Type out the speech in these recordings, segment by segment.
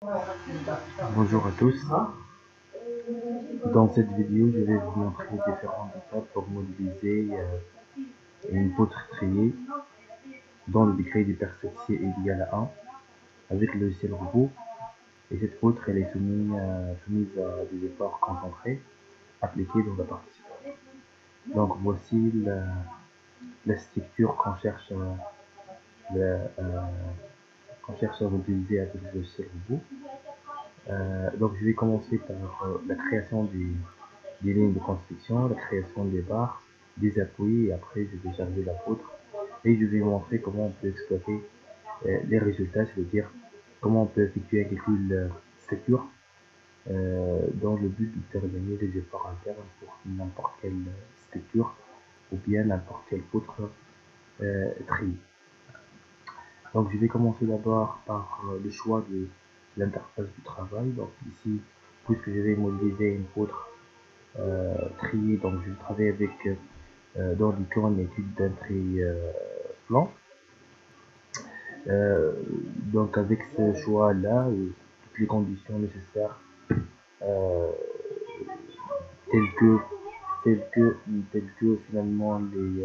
Bonjour à tous. Dans cette vidéo, je vais vous montrer différentes étapes pour modéliser une poutre triée dont le degré d'hypercétie est égal à 1 avec le logiciel robot. Et cette poutre elle est soumise à des efforts concentrés appliqués dans la partie supérieure. Donc voici la structure qu'on cherche, qu'on cherche à modéliser avec le logiciel robot. Donc je vais commencer par la création des lignes de construction, la création des barres, des appuis, et après je vais charger la poutre et je vais montrer comment on peut exploiter les résultats, c'est-à-dire comment on peut effectuer un calcul structure dans le but de déterminer les efforts internes pour n'importe quelle structure ou bien n'importe quelle poutre triée. Donc je vais commencer d'abord par le choix de l'interface du travail. Donc ici, puisque je vais modéliser une poutre triée, donc je vais travailler avec dans l'icône étude d'un tri plan. Donc avec ce choix là, toutes les conditions nécessaires euh, telles que telles que finalement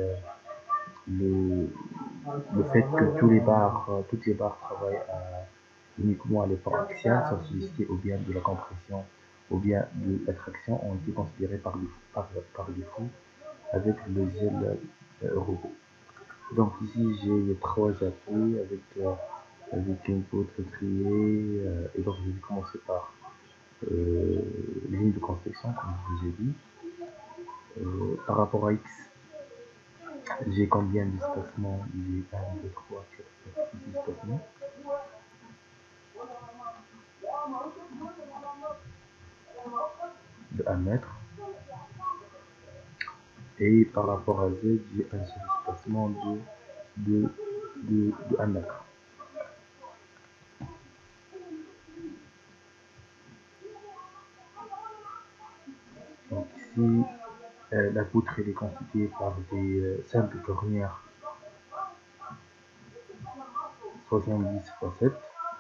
le, le fait que toutes les barres travaillent uniquement à l'effort axial sans solliciter ou bien de la compression ou bien de la traction ont été considérées par défaut avec le logiciel robot. Donc ici j'ai 3 appuis avec une poutre triée et donc je vais commencer par ligne de construction comme je vous ai dit. Par rapport à X, j'ai combien d'espacements? J'ai 1, 2, 3, 4, 5, 6 espacements de 1 mètre. Et par rapport à Z, j'ai un seul espacement de 1 mètre. Donc ici, la poutre elle est constituée par des simples cornières 70 x 7.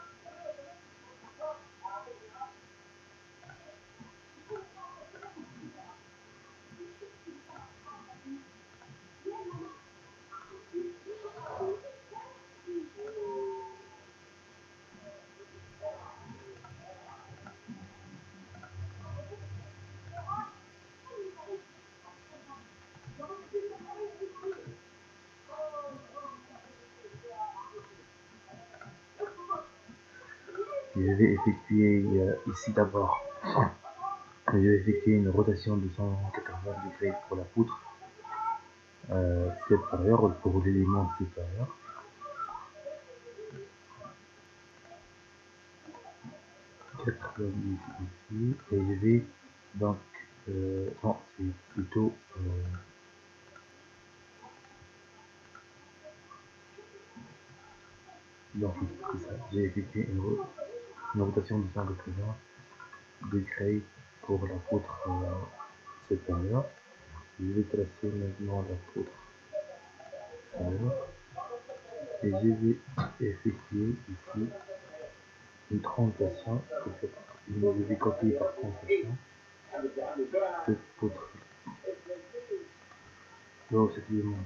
Je vais effectuer ici d'abord, je vais effectuer une rotation de 180 degrés pour la poutre supérieure ou pour l'élément supérieur. 90 ici et je vais donc non c'est plutôt donc c'est ça, j'ai effectué une rotation de 180 degrés pour la poutre supérieure. Je vais tracer maintenant la poutre inférieure et je vais effectuer ici une translation. Je vais copier par translation cette poutre. Donc c'est élément.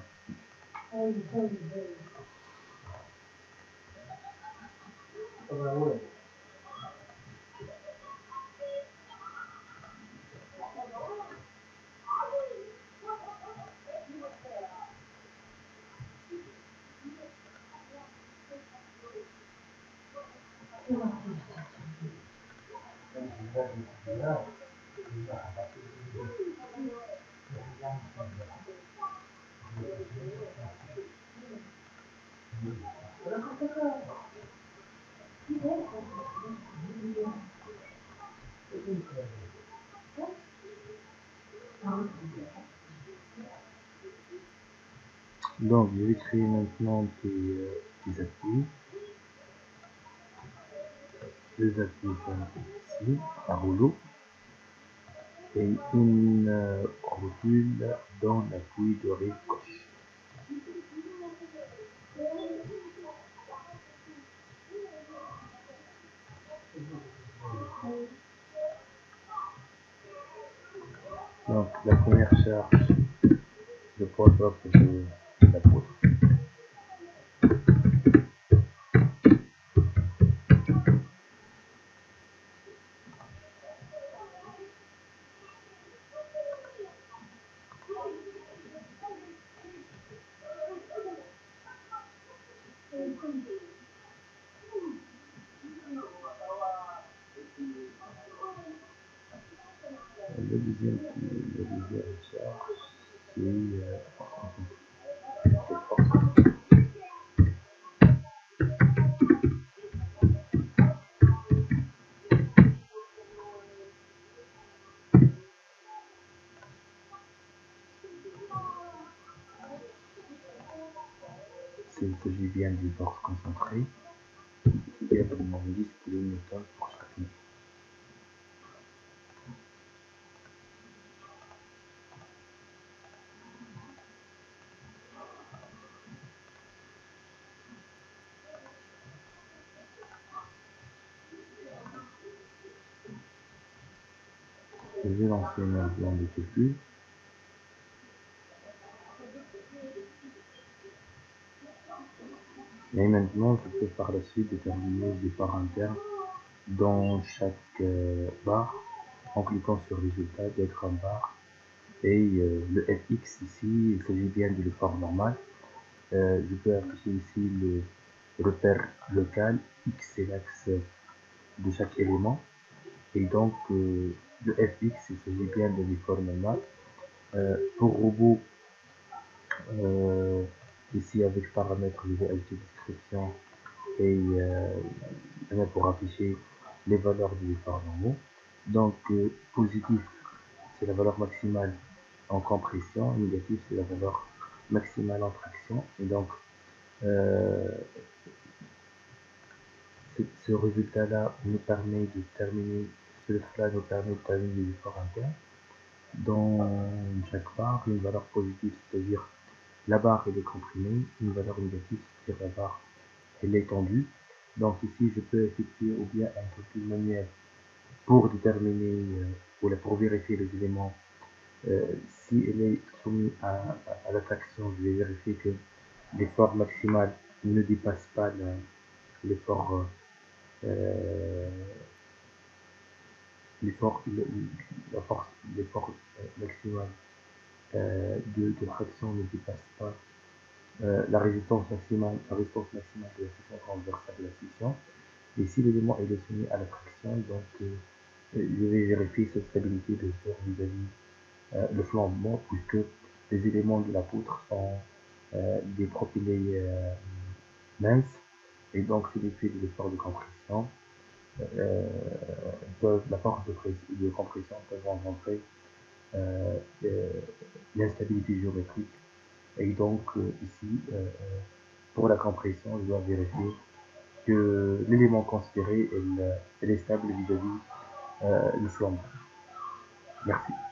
Donc je vais créer maintenant des appuis. Deux appuis ici, un rouleau et une rotule dans l'appui de rive gauche. Donc la première charge de poids doit de la poudre. La deuxième charge, il s'agit bien d'une force concentrée. Il y a vraiment 10 kN pour chaque mètre. Je vais lancer maintenant le calcul. Et maintenant, je peux par la suite déterminer des parts internes dans chaque barre en cliquant sur résultat, diagramme barre. Et le fx ici, il s'agit bien de l'effort normal. Je peux afficher ici le repère local, x c'est l'axe de chaque élément. Et donc, le fx, il s'agit bien de l'effort normal. Pour robot, ici avec paramètres, je vais ajouter description et pour afficher les valeurs des efforts normaux. Donc, positif, c'est la valeur maximale en compression, négatif, c'est la valeur maximale en traction. Et donc, ce résultat-là nous permet de terminer, cela nous permet de terminer les efforts internes. Dans chaque barre, une valeur positive, c'est-à-dire la barre elle est comprimée, une valeur négative, c'est-à-dire la barre elle est tendue. Donc ici, je peux effectuer ou bien un calcul manuel pour déterminer ou pour vérifier les éléments. Si elle est soumise à la traction, je vais vérifier que l'effort maximal ne dépasse pas l'effort l'effort maximal de traction ne dépasse pas la résistance maximale de la section transversale de la section. Et si l'élément est soumis à la traction, donc je vais vérifier cette stabilité de sort vis-à-vis le flambement, puisque les éléments de la poutre sont des propylés minces, et donc c'est l'effet de l'effort de compression. La force de compression peut rencontrer l'instabilité géométrique. Et donc ici, pour la compression, je dois vérifier que l'élément considéré est stable vis-à-vis le flambeau. Merci.